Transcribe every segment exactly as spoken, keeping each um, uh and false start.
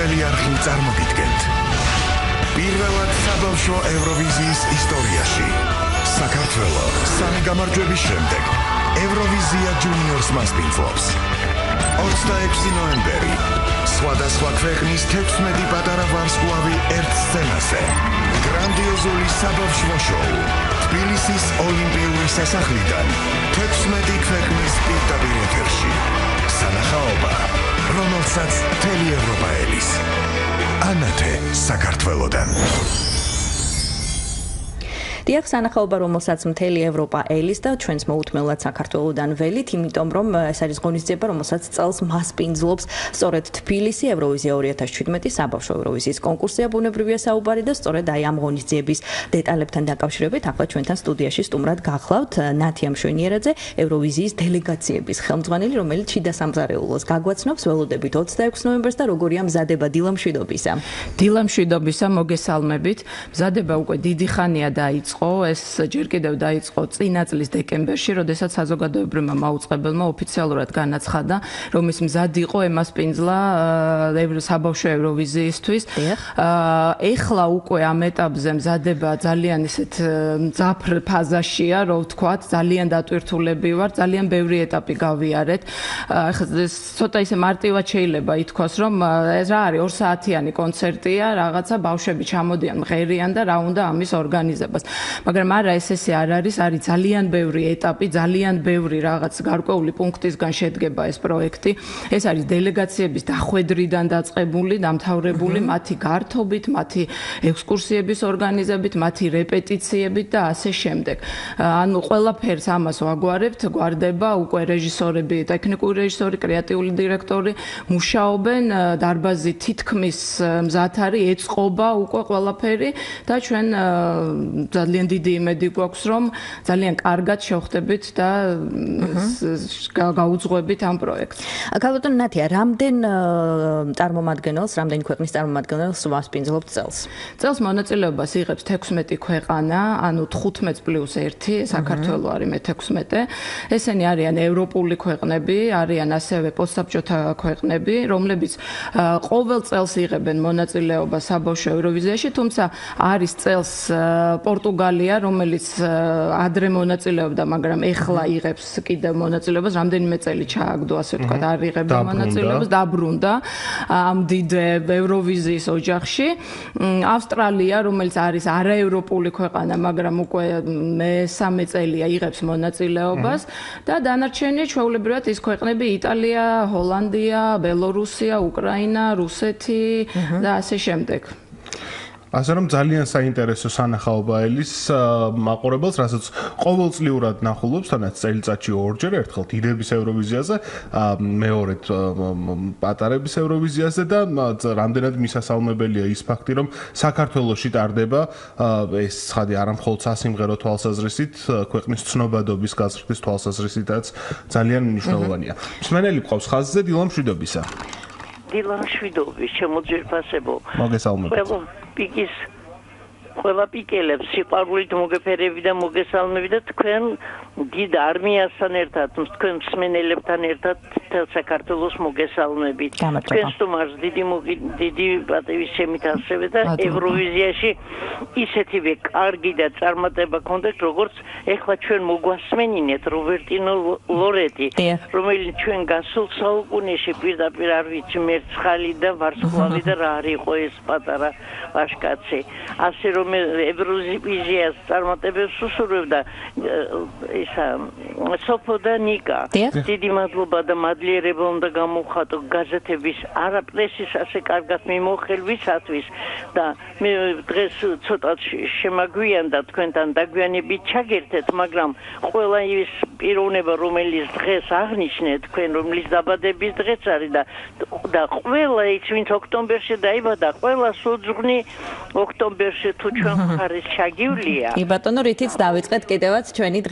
მთელი არხი წარმოგიდგენთ. პირველად საბავშვო ევროვიზიის ისტორიაში საქართველო სამი გამარჯვების შემდეგ ევროვიზია ჯუნიორს მასპინძლობს. ოცდაექვსი ნოემბერი სხვადასხვა ქვეყნის თექვსმეტი პატარა ვარსკვლავი ერთ სცენაზე. გრანდიოზული საბავშვო შოუ თბილისის ოლიმპიური სასახლიდან თექვსმეტი ქვეყნის პირდაპირ ეთერში. სანახაობა, რომელსაც მთელი ევროპა ელის. ანათე საქართველოდან. დიახ, სანახაობა, რომელსაც მთელი ევროპა ელის და ჩვენს მოუთმელად საქართველოდან ველით, იმიტომ რომ ეს არის ღონისძიება, რომელსაც წელს მასპინძლობს სწორედ თბილისი ევროვიზია ორი ათას შვიდმეტი საბავშვო ევროვიზიის კონკურსია ბუნებრივია საუბარი და სწორედ აი ამ ღონისძიების დეტალებთან დაკავშირებით ახლა ჩვენთან სტუდიაში სტუმრად გახლავთ ნათია მშვენიერაძე, ევროვიზიის დელეგაციების ხელმძღვანელი, რომელიც შიდა სამზარეულოს გაგვაცნობს. ველოდებით ოცდაექვსი ნოემბერს და როგორია მზადება დილა მშვიდობისა. დილა მშვიდობისა, მოგესალმებით. მზადება უკვე დიდი ხანია დაიწყო. ეს ჯერ კიდევ დაიწყო წინა წლის დეკემბერში, როდესაც საზოგადოებრივმა მაუწყებელმა ოფიციალურად განაცხადა, რომ ის მზად იყო ემასპინძლა საბავშვო ევროვიზიისთვის. ეხლა უკვე ამ ეტაპზე მზადება ძალიან ისეთ მძაფრ ფაზაშია, რომ ვთქვათ, ძალიან დატვირთულები ვარ, ძალიან ბევრი ეტაპი გავიარეთ. ეხლა ცოტა ისე მარტივად შეიძლება ითქვას, რომ ეს რა არის, ორ საათიანი კონცერტია, რაღაცა ბავშვები ჩამოდიან, მღერიან და რა უნდა ამის ორგანიზებას. მაგრამ არა, ეს ესე არ არის, არის ძალიან ბევრი ეტაპი, ძალიან ბევრი რაღაც გარკვეული პუნქტისგან შედგება ეს პროექტი. ეს არის დელეგაციების დახვედრიდან დაწყებული, დამთავრებული, მათი გართობით, მათი ექსკურსიების ორგანიზებით, მათი რეპეტიციებით და ასე შემდეგ. ანუ ყველაფერს ამას ვაგვარებთ, გვარდება უკვე რეჟისორები, ტექნიკური რეჟისორი, კრეატიული დირექტორი მუშაობენ, დარბაზი თითქმის მზად არის, ეწყობა უკვე ყველაფერი და ჩვენ ძალიან დიდი იმედი გვაქვს, რომ ძალიან კარგად შევხვდებით და გაუძღვებით ამ პროექტს. ქალბატონ ნათია, რამდენ წარმომადგენელს, რამდენი ქვეყნის წარმომადგენელს მასპინძლობთ წელს? წელს მონაწილეობას იღებს თექვსმეტი ქვეყანა, ანუ თხუთმეტ პლუს ერთი, საქართველო არის მეთექვსმეტე. ესენი არიან ევროპული ქვეყნები, არიან ასევე პოსტსაბჭოთა ქვეყნები, რომლებიც ყოველ წელს იღებენ მონაწილეობას საბავშვო ევროვიზიაში, თუმცა არის წელს პორტუგალია, რომელიც ადრე მონაწილეობდა, მაგრამ ეხლა იღებს კიდევ მონაწილეობას, რამდენიმე წელი ჩააგდო, ასე ვთქვათ, არ იღებდა მონაწილეობას, დაბრუნდა ამ დიდ ევროვიზიის ოჯახში. ავსტრალია, რომელიც არის არაევროპული ქვეყანა, მაგრამ უკვე მესამე წელია იღებს მონაწილეობას და დანარჩენი ჩვეულებრივად ის ქვეყნები იტალია, ჰოლანდია, ბელორუსია, უკრაინა, რუსეთი და ასე შემდეგ. ასე რომ ძალიან საინტერესო სანახაობა ელის მაყურებელს, რასაც ყოველწლიურად ნახულობს, თანაც წელიწადში ორჯერ, ერთხელ დიდების ევროვიზიაზე, მეორედ პატარების ევროვიზიაზე და რამდენად მისასალმებელია ის ფაქტი, რომ საქართველოში ტარდება ეს ცხადი არა მხოლოდ სასიმღერო თვალსაზრისით, ქვეყნის ცნობადობის გაზრდის თვალსაზრისითაც ძალიან მნიშვნელოვანია. მსმენელი გვყავს ხაზზე, დილა მშვიდობისა. დილა მშვიდობის, შემოძვირფასებო. მოგესალმებით. პიკის ყველა პიკელებს სიყვარულით მოგეფერები და მოგესალმები და თქვენ დიდ არმიასთან ერთად, თქვენ მსმენელებთან ერთად საქართველოს მოგესალმებით. თქვენ სტუმარს დიდი დიდი პატივისცემით ასევე და ევროვიზიაში ისეთივე კარგი და წარმატება გქონდეთ, როგორც ეხლა ჩვენ მოგვასმენინეთ რობერტინო ლორეტი, რომელიც ჩვენ გასულ საუკუნეში პირდაპირ არ ვიცი მერცხალი და ვარსკვლავი და რა არის იყო ეს პატარა ვაშკაცი. ასე რომ ევროვიზიას წარმატებებს უსურვებდა ისა სოფო და ნიკა. დიდი მადლობა და მადლიერება უნდა გამოვხატო გაზეთების არა პრესის ასე კარგად მიმოხილვისათვის და მე დღეს ცოტა შემაგვიანდა თქვენთან დაგვიანებით ჩაგერთეთ, მაგრამ ყველა ის პიროვნება რომელიც დღეს აღნიშნეთ თქვენ რომლის დაბადების დღეც არის და და ყველა ის ვინც ოქტომბერში დაიბადა, ყველა სუძღვნი ოქტომბერში თუ ჩვენ ხარეს ჩაგივლია. კი ბატონო, რითიც დავიწყეთ კიდევაც ჩვენი დღევანდელი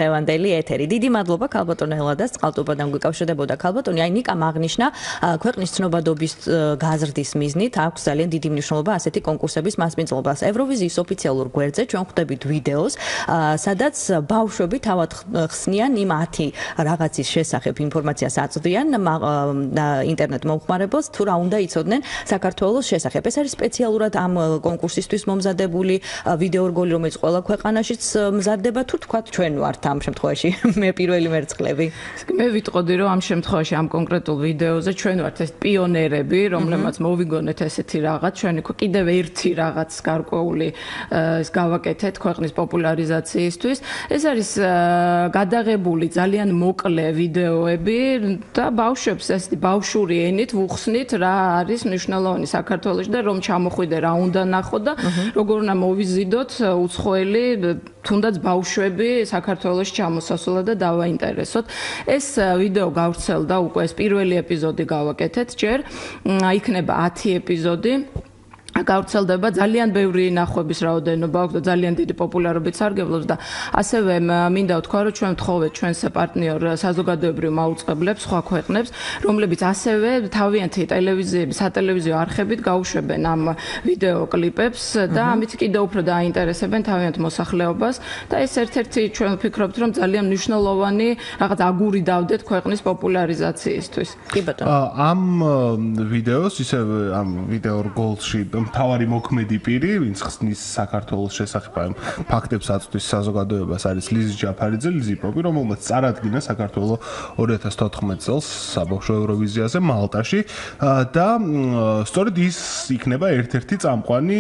პირველი ეთერი. დიდი მადლობა ქალბატონ ელადას, წყალტუბოდან გვიკავშირდებოდა ქალბატონი. აი ნიკამ აღნიშნა ქვეყნის ცნობადობის გაზრდის მიზნით აქვს ძალიან დიდი მნიშვნელობა ასეთი კონკურსების მასპინძლობას. ევროვიზიის ოფიციალურ გვერდზე ჩვენ ხვდებით ვიდეოს, სადაც ბავშვები თავად ხსნიან იმ ათი რაღაცის შესახებ ინფორმაციას აწვდიან ინტერნეტ მომხმარებელს თუ რა უნდა იცოდნენ საქართველოს შესახებ. ეს არის სპეციალურად ამ კონკურსისთვის მომზადებული ვიდეორგოლი, რომელიც ყველა ქვეყანაშიც მზადდება თუ თქვა ჩვენ ვართ ამ შემთხვევაში მე პირველი მერცხლები. მე ვიტყოდი რომ ამ შემთხვევაში ამ კონკრეტულ ვიდეოზე ჩვენ ვართ ეს პიონერები, რომლებმაც მოვიგონეთ ესეთი რაღაც, ჩვენ კიდევ ერთი რაღაც გარკვეული ეს გავაკეთეთ ქვეყნის პოპულარიზაციისთვის. ეს არის გადაღებული ძალიან მოკლე ვიდეოები და ბავშვებს ესეთი ბავშვური ენით ვუხსნით რა არის მნიშვნელოვანი საქართველოში და რომ ჩამოხვიდე რა უნდა ნახო და როგორ უნდა მოვიზიდოთ უცხოელი თუნდაც ბავშვები საქართველოში ჩამოსასვლელად და დავაინტერესოთ. ეს ვიდეო გავრცელდა უკვე ეს პირველი ეპიზოდი გავაკეთეთ ჯერ, იქნება ათი ეპიზოდი. გავრცელდება ძალიან ბევრი ნახვების რაოდენობა აქვს და ძალიან დიდი პოპულარობით სარგებლობს და ასევე მინდა ვთქვა რომ ჩვენ ვთხოვეთ ჩვენს პარტნიორ საზოგადოებრივ მაუწყებლებს სხვა ქვეყნებს რომლებიც ასევე თავიანთი ტელევიზიების სატელევიზიო არხებით გაუშვებენ ამ ვიდეო კლიპებს და ამით კიდევ უფრო დააინტერესებენ თავიანთ მოსახლეობას და ეს ერთ-ერთი ჩვენ ვფიქრობთ რომ ძალიან მნიშვნელოვანი რაღაც აგური დავდეთ ქვეყნის პოპულარიზაციისთვის. კი ბატონო. ამ ვიდეოს ისე ამ ვიდეორგოლში მთავარი მოქმედი პირი, ვინც ხსნის საქართველოს შესახებ ამ ფაქტებს აწვდის საზოგადოებას, არის ლიზი ჯაფარიძე, ლიზი პოპი, რომელმაც წარადგინა საქართველოს ორი ათას თოთხმეტ წელს საბავშვო ევროვიზიაზე მალტაში და სწორედ ის იქნება ერთ-ერთი წამყვანი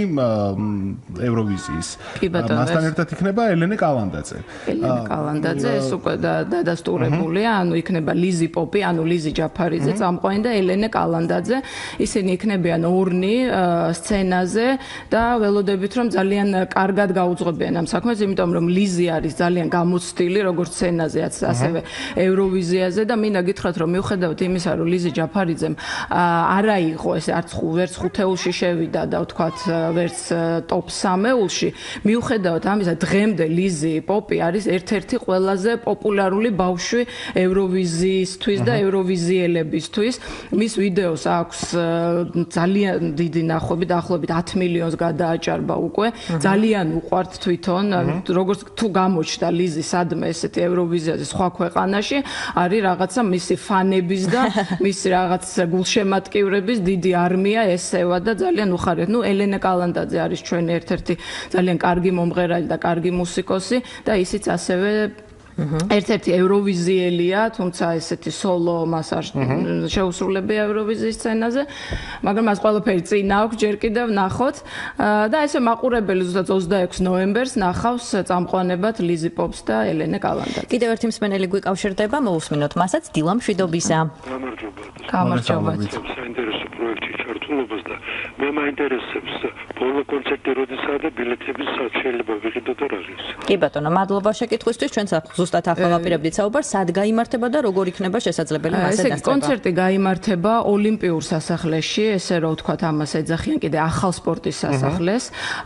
ევროვიზიის. მასთან ერთად იქნება ელენე კალანდაძე. ელენე კალანდაძე ეს უკვე დადასტურებულია, ანუ იქნება ლიზი პოპი, ანუ ლიზი ჯაფარიძე წამყვანი და ელენე კალანდაძე. ისინი იქნებიან ორნი სცენაზე და ველოდებით რომ ძალიან კარგად გაუძღვებიან ამ საქმეს, იმიტომ რომ ლიზი არის ძალიან გამოცდილი როგორც სცენაზე, ასევე ევროვიზიაზე და მინდა გითხრათ რომ მიუხედავად იმისა, რომ ლიზი ჯაფარიძემ არა იყო ეს არც ვერც ხუთეულში შევიდა და ვთქვათ ვერც ტოპ სამეულში, მიუხედავად ამისა დღემდე ლიზი პოპი არის ერთ-ერთი ყველაზე პოპულარული ბავშვი ევროვიზიისთვის და ევროვიზიელებისთვის. მის ვიდეოს აქვს ძალიან დიდი ნახვები, დაახლოებით ათი მილიონს გადააჭარბა უკვე. ძალიან უყვართ თვითონ, როგორც თუ გამოჩნდა ლიზი სადმე ესეთი ევროვიზიაზე სხვა ქვეყანაში, არის რაღაცა მისი ფანების და მისი რაღაც გულშემატკივრების დიდი არმია ესევა და ძალიან უხარიათ. ნუ ელენე კალანდაძე არის ჩვენი ერთ-ერთი ძალიან კარგი მომღერალი და კარგი მუსიკოსი და ისიც ასევე ერთ-ერთი ევროვიზიელია, თუმცა ესეთი სოლო მას არ შეუსრულებია ევროვიზიის სცენაზე, მაგრამ მას ყველაფერი წინ აქვს, ჯერ კიდევ ნახოთ და ესე მაყურებელი ზუსტად ოცდაექვსი ნოემბერს ნახავს წამყვანებად ლიზი პოპს და ელენე კალანდაძე. კიდევ ერთი მსმენელი გვიკავშირდება, მოусმინოთ მასაც დილა მშვიდობისა. გამარჯობა. გამარჯობა. საინტერესო პროექტში ჩართულობას და მე მაინტერესებს ბოლო კონცერტი როდესაა და ბილეთების სად შეიძლება ვიყიდო და რა ღირს. კი ბატონო, მადლობა შეკითხვისთვის. ჩვენ ზუსტად ახლა ვაპირებდით საუბარს, სად გაიმართება და როგორ იქნება შესაძლებელი მასე დასწრება. ესე კონცერტი გაიმართება ოლიმპიურ სასახლეში, ესე რომ ვთქვათ, ამას ეძახიან კიდე ახალ სპორტის სასახლეს,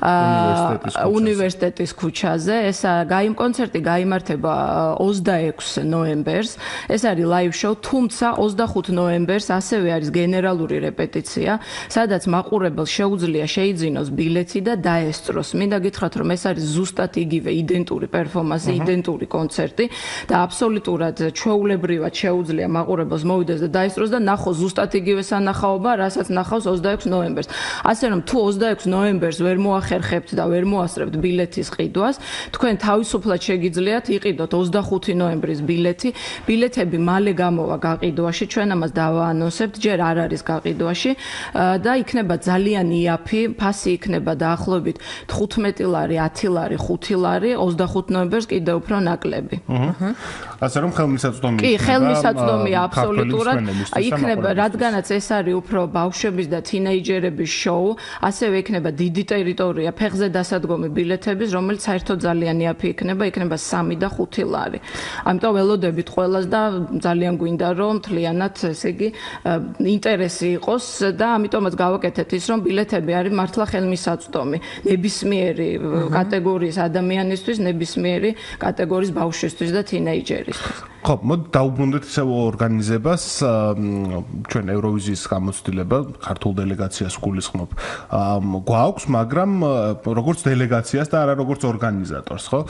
უნივერსიტეტის ქუჩაზე. ეს გაიმ კონცერტი გაიმართება ოცდაექვსი ნოემბერს. ეს არის ლაივ შოუ, თუმცა ოცდახუთი ნოემბერს ასევე არის გენერალური რეპეტიცია, სადაც მაყურებელს შეუძლია შეიძინოს ბილეთი და დაესწროს. მინდა გითხრათ, რომ ეს არის ზუსტად იგივე იდენტური პერფორმანსი, იდენტური კონცერტი და აბსოლუტურად ჩვეულებრივად შეუძლია მაყურებელს მოვიდეს და დაესწროს და ნახოს ზუსტად იგივე სანახაობა, რასაც ნახავს ოცდაექვსი ნოემბერს. ასე რომ თუ ოცდაექვსი ნოემბერს ვერ მოახერხებთ და ვერ მოასწრებთ ბილეთის ყიდვას, თქვენ თავისუფლად შეგიძლიათ იყიდოთ ოცდახუთი ნოემბრის ბილეთი. ბილეთები მალე გამოვა გაყიდვაში, ჩვენ ამას დავაანონსებთ, ჯერ არ არის გაყიდვაში და იქნება ძალიან იაფი, ფასი იქნება დაახლოებით თხუთმეტი ლარი, ათი ლარი, ხუთი ლარი, ოცდახუთი ნოემბერს კიდევ უფრო ნაკლები. ასე რომ ხელმისაწვდომი კი, ხელმისაწვდომია აბსოლუტურად. იქნება, რადგანაც ეს არის უფრო ბავშვების და თინეიჯერების შოუ, ასევე იქნება დიდი ტერიტორია, ფეხზე დასადგომი ბილეთების, რომელიც საერთოდ ძალიან იაფი იქნება, იქნება სამი და ხუთი ლარი. ამიტომ ველოდებით ყველას და ძალიან გვინდა რომ მთლიანად, ესე იგი, ინტერესი იყოს და ამიტომაც გავაკეთეთ ის, რომ ბილეთები არის მართლა ხელმისაწვდომი ნებისმიერი კატეგორიის ადამიანისთვის, ნებისმიერი კატეგორიის ბავშვისთვის და თინეიჯერისთვის. ხო, მოდ დაუბრუნდეთ ისევ ორგანიზებას, ჩვენ ევროვიზიის გამოცდილება, ქართულ დელეგაციას გულისხმობ. გვაქვს, მაგრამ როგორც დელეგაციას და არა როგორც ორგანიზატორს, ხო?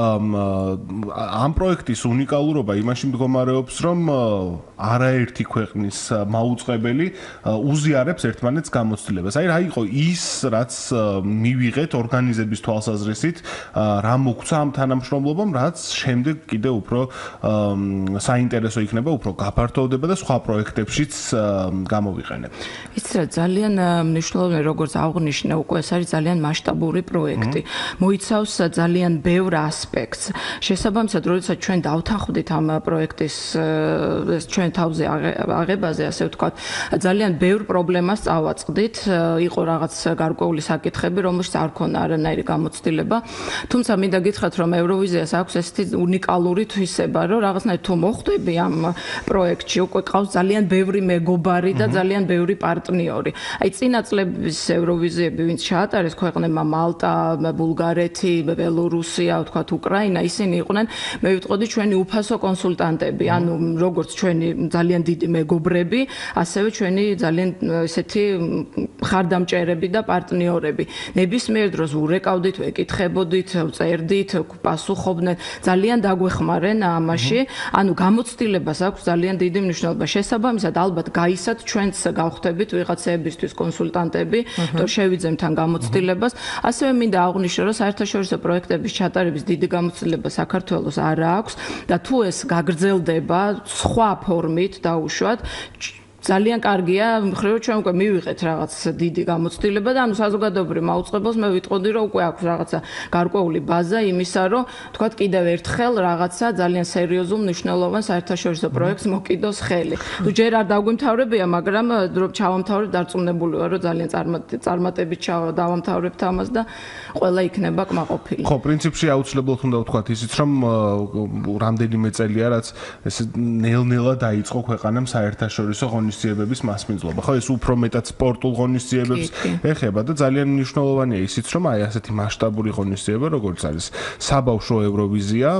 ამ პროექტის უნიკალურობა იმაში მდგომარეობს, რომ არაერთი ქვეყნის მაუწყებელი უზიარებს ერთმანეთს გამოცდილებას. აი, რა იყო ის, რაც მივიღეთ ორგანიზების თვალსაზრისით, რა მოგცა ამ თანამშრომლობამ, რაც შემდეგ კიდევ უფრო საინტერესო იქნება, უფრო გაფართოვდება და სხვა პროექტებშიც გამოვიყენებთ. იცით რა, ძალიან მნიშვნელოვანია, როგორც აღნიშნე, უკვე ეს არის ძალიან მასშტაბური პროექტი. მოიცავს ძალიან ბევრ ასპექტს. შესაბამისად, როდესაც ჩვენ დავთანხმდით ამ პროექტის ჩვენ თავზე აღებაზე, ასე ვთქვათ, ძალიან ბევრ პრობლემას წავაწყდით. იყო რაღაც გარკვეული საკითხები, რომელშიც არ ქონა არანაირი გამოცდილება. თუმცა მინდა გითხრათ, რომ ევროვიზიას აქვს ესეთი უნიკალური თვისება, რომ რაღაცნაირად თუ მოხვდები ამ პროექტში, უკვე ყავს ძალიან ბევრი მეგობარი და ძალიან ბევრი პარტნიორი. აი, წინა წლების ევროვიზიები, ვინც ჩაატარეს ქვეყნებმა მალტა, ბულგარეთი, ბელორუსია, ვთქვათ, უკრაინა, ისინი იყვნენ, მე ვიტყოდი, ჩვენი უფასო კონსულტანტები, ანუ როგორც ჩვენი ძალიან დიდი მეგობრები, ასევე ჩვენი ძალიან ესეთი ხარდამჭერები და პარტნიორები. ნებისმიერ დროს ურეკავდით, ვეკითხებოდით, წერდით, პასუხობდნენ, ძალიან დაგვეხმარენ ამაში. ანუ გამოცდილებას აქვს ძალიან დიდი მნიშვნელობა. შესაბამისად, ალბათ გაისად ჩვენც გავხდებით ვიღაცეებისთვის კონსულტანტები, რომ შევიძემთ ამ გამოცდილებას. ასევე მინდა აღვნიშნო, რომ საერთაშორისო პროექტების ჩატარების დიდი გამოცდილება საქართველოს არ აქვს და თუ ეს გაგრძელდება სხვა ფორმით დაუშვათ, ძალიან კარგია, მხრივ ჩვენ უკვე მივიღეთ რაღაც დიდი გამოცდილება და ანუ საზოგადოებრივ მაუწყებელს მე ვიტყოდი, რომ უკვე აქვს რაღაცა გარკვეული ბაზა იმისა, რომ თქვათ კიდევ ერთხელ რაღაცა ძალიან სერიოზულ მნიშვნელოვან საერთაშორისო პროექტს მოკიდოს ხელი. თუ ჯერ არ დაგვიმთავრებია, მაგრამ რომ ჩავამთავრებ, დარწმუნებული ვარ, რომ ძალიან წარმატებით დავამთავრებთ ამას და ყველა იქნება კმაყოფილი. ხო, პრინციპში აუცილებლად უნდა ვთქვათ ისიც, რომ რამდენიმე წელია, რაც ეს ნელ-ნელა დაიწყო ქვეყანამ საერთაშორისო ღონისძიებების მასპინძლობა. ხო, ეს უფრო მეტად სპორტულ ღონისძიებებს ეხება და ძალიან მნიშვნელოვანია ისიც, რომ აი ასეთი მასშტაბური ღონისძიება, როგორც არის საბავშვო ევროვიზია,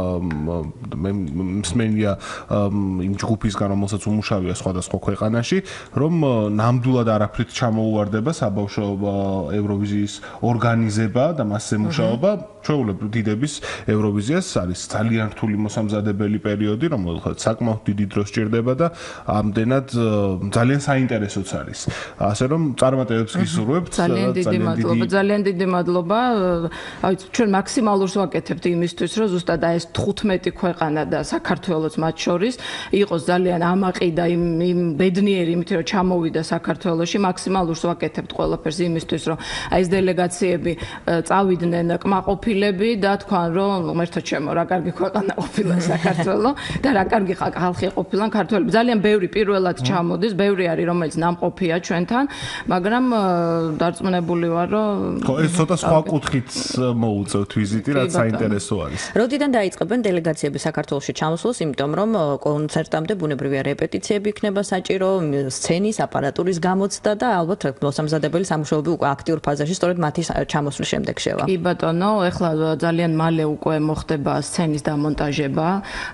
მე მსმენია იმ ჯგუფისგან, რომელსაც უმუშავია სხვადასხვა ქვეყანაში, რომ ნამდვილად არაფრით ჩამოუვარდება საბავშვო ევროვიზიის ორგანიზება და მასზე მუშაობა. ჩვეულებრივ დიდების ევროვიზიას არის ძალიან რთული მოსამზადებელი პერიოდი, რომელსაც საკმაოდ დიდი დრო სჭირდება და ამდენად ძალიან საინტერესოც არის. ასე რომ წარმატებებს გისურვებთ. ძალიან დიდი მადლობა, ძალიან დიდი მადლობა. აი ჩვენ მაქსიმალურს ვაკეთებთ იმისთვის, რომ ზუსტად ეს თხუთმეტი ქვეყანა და საქართველოს მათ შორის იყოს ძალიან ამაყი და იმ იმ ბედნიერი, იმით რომ ჩამოვიდა საქართველოში, მაქსიმალურს ვაკეთებთ ყველაფერს იმისთვის, რომ აი ეს დელეგაციები წავიდნენ კმაყოფილები და თქვან, რომ ღმერთო ჩემო, რა კარგი ქვეყანა ყოფილა საქართველო და რა კარგი ხალხი ყოფილა ქართველები. ძალიან ბევრი პირველად ჩამოდის, ბევრი არის, რომელიც ნამყოფია ჩვენთან, მაგრამ დარწმუნებული ვარ, რომ ხო, ეს ცოტა სხვა კუთხით მოუწევთ ვიზიტი, რაც საინტერესო არის. როდიდან დაიწყებენ დელეგაციები საქართველოში ჩამოსვლას, იმიტომ რომ კონცერტამდე ბუნებრივია რეპეტიციები იქნება საჭირო, სცენის, აპარატურის გამოცდა და ალბათ მოსამზადებელი სამუშაოები უკვე აქტიურ ფაზაში, სწორედ მათი ჩამოსვლის შემდეგ შევა. კი ბატონო, ეხლა ძალიან მალე უკვე მოხდება სცენის დამონტაჟება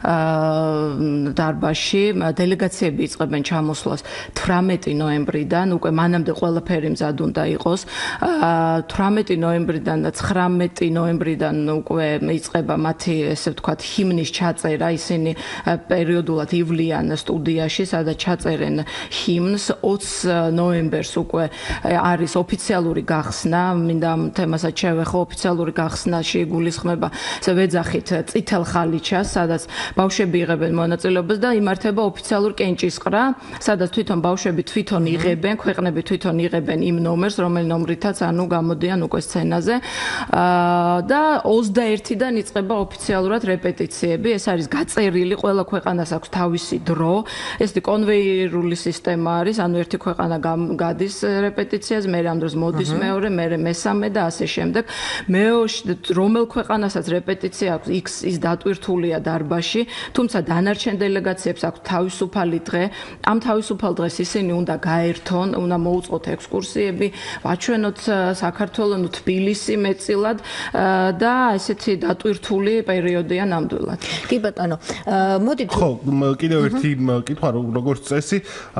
დარბაზში. დელეგაციები იწყებენ ჩამოსვლას თვრამეტი ნოემბრიდან, უკვე მანამდე ყველაფერი მზად უნდა იყოს. თვრამეტი ნოემბრიდან და ცხრამეტი ნოემბრიდან უკვე იწყება მათი, ესე ვთქვათ, ჰიმნის ჩაწერა. ისინი პერიოდულად ივლიან სტუდიაში, სადაც ჩაწერენ ჰიმნს. ოცი ნოემბერს უკვე არის ოფიციალური გახსნა, მინდა ამ თემასაც შევეხო, ოფიციალური გახსნაში იგულისხმება ვეძახით წითელ ხალიჩას, სადაც ბავშვები იღებენ მონაწილეობას და იმართება ოფიციალურ კენჭისყრა სადაც თვითონ ბავშვები თვითონ იღებენ, ქვეყნები თვითონ იღებენ იმ ნომერს, რომელი ნომრითაც ანუ გამოდიან უკვე სცენაზე. და ოცდაერთიდან იწყება ოფიციალურად რეპეტიციები. ეს არის გაწერილი, ყველა ქვეყანას აქვს თავისი დრო. ეს კონვეიერული სისტემა არის, ანუ ერთი ქვეყანა გადის რეპეტიციაზე, მე ამ დროს მოდის მეორე, მე მესამე და ასე შემდეგ. მეოშ რომელ ქვეყანასაც რეპეტიცია აქვს, X ის დატვირთულია დარბაზში, თუმცა დანარჩენ დელეგაციებს აქვს თავისუფალი დღე. ამ თავისუფალ დღეს ისინი უნდა გაერთონ, უნდა მოუწყოთ ექსკურსიები, ვაჩვენოთ საქართველოს თბილისი მეტწილად და ესეთი დატვირთული პერიოდია ნამდვილად. კი ბატონო, მოდით ხო, კიდევ ერთი კითხვა, როგორც წესი,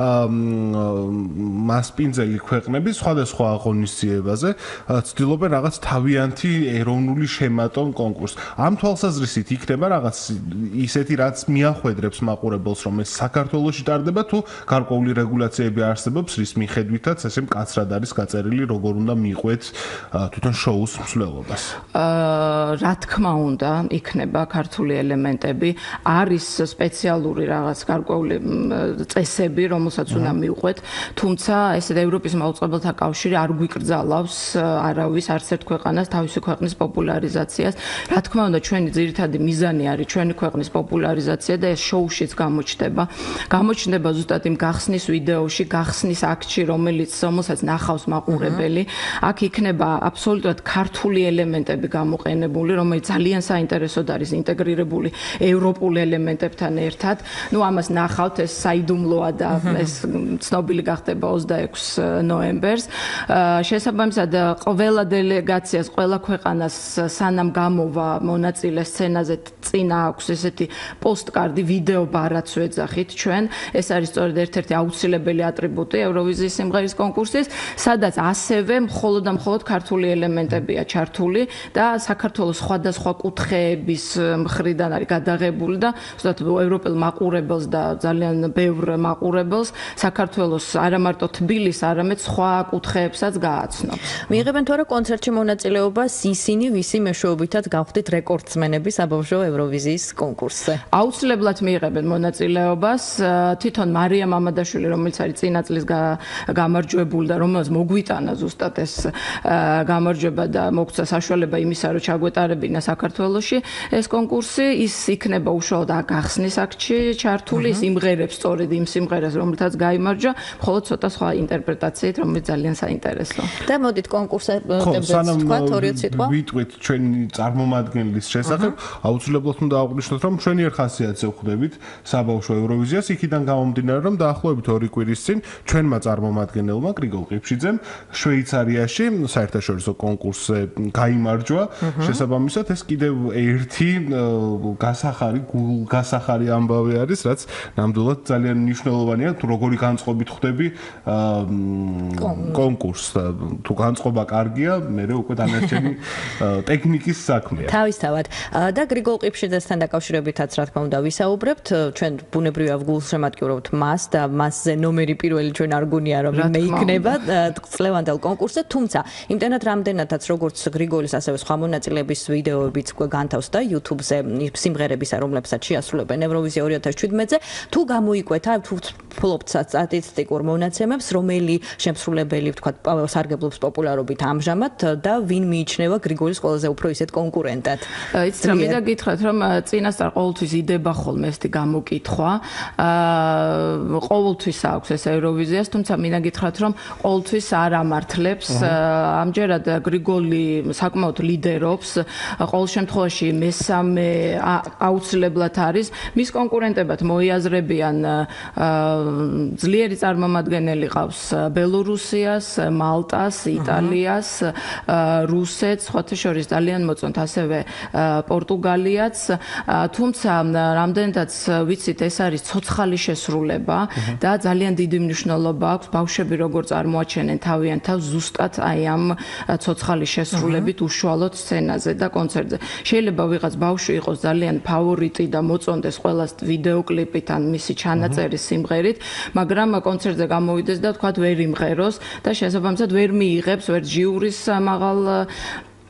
მასპინძელი ქვეყნები სხვადასხვა აღონისძიებაზე ცდილობენ რაღაც თავიანთი ეროვნული შემატონ კონკურსს. ამ თვალსაზრისით იქნება რაღაც ისეთი რაც მიახვედრებს მაყურებელს, რომ ეს საქართველოში ტარდება თუ გარკვეული რეგულაციები არსებობს, რის მიხედვითაც ესე მკაცრად არის გაწერილი, როგორ უნდა მიყვეთ თვითონ შოუს მსვლელობას. აა რა თქმა უნდა, იქნება ქართული ელემენტები, არის სპეციალური რაღაც გარკვეული წესები, რომელსაც უნდა მიყვეთ, თუმცა ეს ევროპის მაუწყებელთა კავშირი არ გვიკრძალავს არავის არც ერთ ქვეყანას თავისი ქვეყნის პოპულარიზაციას. რა თქმა უნდა, ჩვენი ძირითადი მიზანი არის ჩვენი ქვეყნის პოპულარიზაცია და ეს შოუშიც გამოჩნდება. გამოჩნდება ზუსტად იმ გახსნის ვიდეოში, გახსნის აქტში, რომელიც რომელსაც ნახავს მაყურებელი. აქ იქნება აბსოლუტურად ქართული ელემენტები გამოყენებული, რომელიც ძალიან საინტერესოდ არის ინტეგრირებული ევროპულ ელემენტებთან ერთად. ნუ ამას ნახავთ, ეს საიდუმლოა და ეს ცნობილი გახდება ოცდაექვსი ნოემბერს. შესაბამისად, ყველა დელეგაციას, ყველა ქვეყანას სანამ გამოვა მონაწილე სცენაზე წინა აქვს ესეთი პოსტკარდი, ვიდეო ბარაც ვეძახით ჩვენ. ეს არის სწორედ ერთ-ერთი აუცილებელი ატრიბუტი ევროვიზიის სიმღერის კონკურსის, სადაც ასევე მხოლოდ და მხოლოდ ქართული ელემენტებია ჩართული და საქართველოს სხვადასხვა კუთხეების მხრიდან არის გადაღებული და ზუსტად ევროპელ მაყურებელს და ძალიან ბევრ მაყურებელს საქართველოს არა მარტო თბილისს, არამედ სხვა კუთხეებსაც გააცნობს. მიიღებენ თუ არა კონცერტში მონაწილეობას ისინი, ვისი მეშვეობითაც გავხდით რეკორდსმენები საბავშვო ევროვიზიის კონკურსზე? აუცილებლად მიიღებენ მონაწილეობას. თვითონ მარია მამადაშვილი, რომელიც არის წინა წლის გამარჯვებული და რომელსაც მოგვიტანა ზუსტად ეს გამარჯვება და მოგცა საშუალება იმისა, რომ ჩაგვეტარებინა საქართველოში ეს კონკურსი, ის იქნება უშუალოდ გახსნის აქტში ჩართული, ის იმღერებს სწორედ იმ სიმღერას, რომელთაც გაიმარჯვა, მხოლოდ ცოტა სხვა ინტერპრეტაციით, რომელიც ძალიან საინტერესოა. და მოდით კონკურსებებს თქვათ ორი სიტყვა. ვიტყვით ჩვენი წარმომადგენლის შესახებ, აუცილებლად უნდა აღვნიშნოთ, რომ ჩვენიერ ხასიათზე ვხვდებით საბავშვო ევროვიზიას, იქიდან გამომდინარე, რომ დაახლოებით ორი კვირის წინ ჩვენმა წარმომადგენელმა გრიგოლ ყიფშიძემ შვეიცარიაში საერთაშორისო კონკურსზე გაიმარჯვა. შესაბამისად, ეს კიდევ ერთი გასახარი, გასახარი ამბავი არის, რაც ნამდვილად ძალიან მნიშვნელოვანია, თუ როგორი განწყობით ხვდები კონკურსს. თუ განწყობა კარგია, მე უკვე დანარჩენი ტექნიკის საქმეა. თავისთავად. და გრიგოლ ყიფშიძესთან დაკავშირებითაც რა თქმა უნდა ვისაუბრებთ. ჩვენ ბუნებრივია გულშემატკივრობთ მას და მასზე ნომერი პირველი ჩვენ არ გუნია რომ მე იქნება წლევანდელ კონკურსზე, თუმცა იმდენად რამდენადაც როგორც გრიგოლის ასევე სხვა მონაწილეების ვიდეოებიც განთავს და YouTube-ზე სიმღერებისა, რომლებსაც შეასრულებენ ევროვიზია ორი ათას შვიდმეტზე, თუ გამოიკვეთა, თუ ფლობთ სტატისტიკურ მონაცემებს, რომელი შემსრულებელი ვთქვათ სარგებლობს პოპულარობით ამჟამად და ვინ მიიჩნევა გრიგოლის ყველაზე უფრო ისეთ კონკურენტად. იცით რა, მინდა გითხრათ, რომ წინასწარ ყოველთვის იდება ხოლმე ესეთი გამოკითხვა. აა ყოველთვის აქვს ეს ევროვიზიას, თუმცა მინდა გითხრათ, რომ ყოველთვის არ ამართლებს. ამჯერად გრიგოლი საკმაოდ ლიდერობს. ყოველ შემთხვევაში მესამე აუცილებლად არის. მის კონკურენტებად მოიაზრებიან ძლიერი წარმომადგენელი ყავს ბელორუსიას, მალტას, იტალიას, რუსეთს, სხვათა შორის ძალიან მოწონთ ასევე პორტუგალიაც, თუმცა რამდენადაც ვიცით, ეს არის ცოცხალი შესრულება და ძალიან დიდი მნიშვნელობა აქვს ბავშვები როგორ წარმოაჩენენ თავიანთ თავს ზუსტად აი ამ ცოცხალი შესრულებით უშუალოდ სცენაზე და კონცერტზე. შეიძლება ვიღაც ბავშვი იყოს ძალიან ფავორიტი და მოწონდეს ყველას ვიდეოკლიპით ან მისი ჩანაწერი სიმღერით, მაგრამ კონცერტზე გამოვიდეს და თქვათ ვერ იმღეროს და შესაბამისად ვერ მიიღებს ვერ ჟიურის მაღალ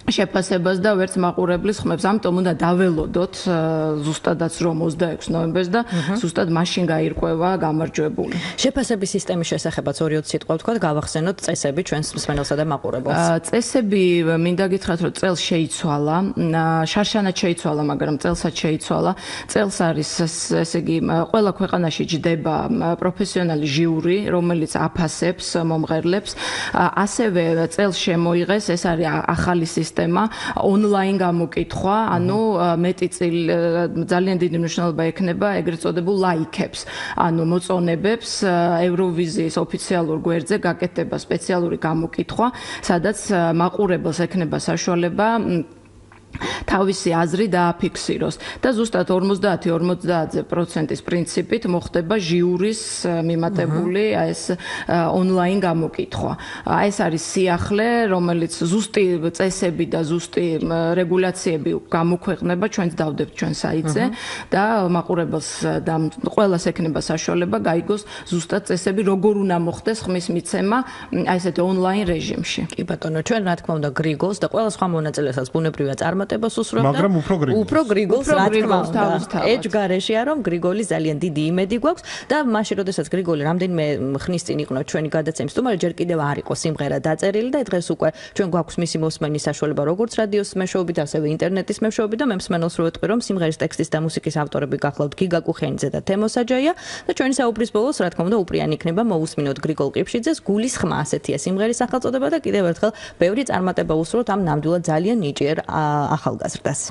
შეფასებას და ვერც მაყურებლის ხმებს. ამიტომ უნდა დაველოდოთ ზუსტადაც რომ ოცდაექვსი ნოემბერს და ზუსტად მაშინ გაირკვევა გამარჯვებული. შეფასების სისტემის შესახებაც ორი სიტყვა ვთქვათ, გავახსენოთ წესები ჩვენს მსმენელსა და მაყურებელს. წესები მინდა გითხრათ, რომ წელს შეიცვალა, შარშანად შეიცვალა, მაგრამ წელსაც შეიცვალა. წელს არის ესე იგი ყველა ქვეყანაში ჯდება პროფესიონალი ჟიური, რომელიც აფასებს მომღერლებს. ასევე წელს შემოიღეს, ეს არის ახალი სისტემა, ონლაინ გამოკითხვა, ანუ მეტი წილი ძალიან დიდი მნიშვნელობა ექნება ეგრეთ წოდებულ ლაიქებს, ანუ მოწონებებს ევროვიზიის ოფიციალურ გვერდზე გაკეთდება სპეციალური გამოკითხვა, სადაც მაყურებელს ექნება საშუალება თავისი აზრი დააფიქსიროს და ზუსტად ორმოცდაათი ორმოცდაათზე პროცენტის პრინციპით მოხდება ჟიურის მიმატებული ეს ონლაინ გამოკითხვა. ეს არის სიახლე, რომელიც ზუსტი წესები და ზუსტი რეგულაციები გამოქვეყნება, ჩვენც დავდებთ ჩვენ საიტზე და მაყურებელს და ყველას ექნება საშუალება გაიგოს ზუსტად წესები, როგორ უნდა მოხდეს ხმის მიცემა ესეთ ონლაინ რეჟიმში. კი ბატონო, ჩვენ რა თქმა უნდა გრიგოლს და ყველა სხვა მონაწილესაც ბუნებრივია წარმატებას უსურვებდა. მაგრამ უფრო გრიგოლს. უფრო გრიგოლს რა თქმა უნდა. ეჯგარეშია რომ გრიგოლის ძალიან დიდი იმედი გვაქვს და მაშინ როდესაც გრიგოლი რამდენიმე ხნის წინ იყო ჩვენი გადაცემის სტუმარი, ჯერ კიდევ არ იყო სიმღერა დაწერილი და დღეს უკვე ჩვენ გვაქვს მისი მოსმენის საშუალება როგორც რადიოს მეშვეობით, ასევე ინტერნეტის მეშვეობით და მე მსმენელს რო ვეტყვი რომ სიმღერის ტექსტის და მუსიკის ავტორები გახლავთ გიგა კუხენიძე და თემო საჯაია და ჩვენი საუბრის ბოლოს რა თქმა უნდა უპრიანი იქნება მოусმინოთ გრიგოლ ყიფშიძეს გულის ხმა ასეთია სიმღერის სახელწოდება და კიდევ ერთხელ ბევრი წარმატება უსურვოთ ამ ნამდვილად ძალიან ნიჭიერ ახალგაზრდას.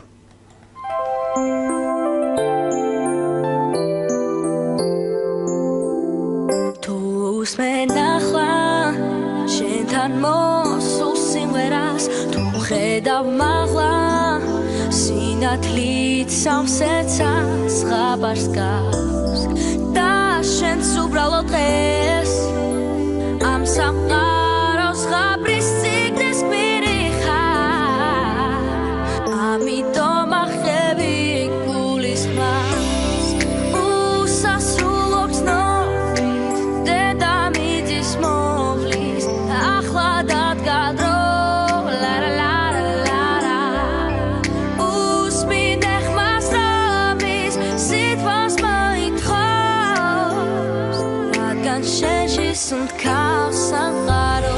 თუ უსმენახლა შენთან მოსულ სიმღერას თუ ხედავ მაღლა სინათლით სამსეცას ხაბარს გავს და შენც უბრალოდ დღეს ამ სამყაროს ღაბრის სიგნეს გვირიხარ ამიტომ ახევი გულის ხმას უსასრულო ცნობით დედამიწის მოვლის ახლა დადგა დრო ლა ლა ლა ლა ლა უსმინე ხმას რომის სიტყვას მოითხოვს რადგან შენში სუნთქავს სამყარო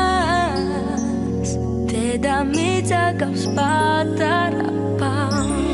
და მიწაგავს პატარა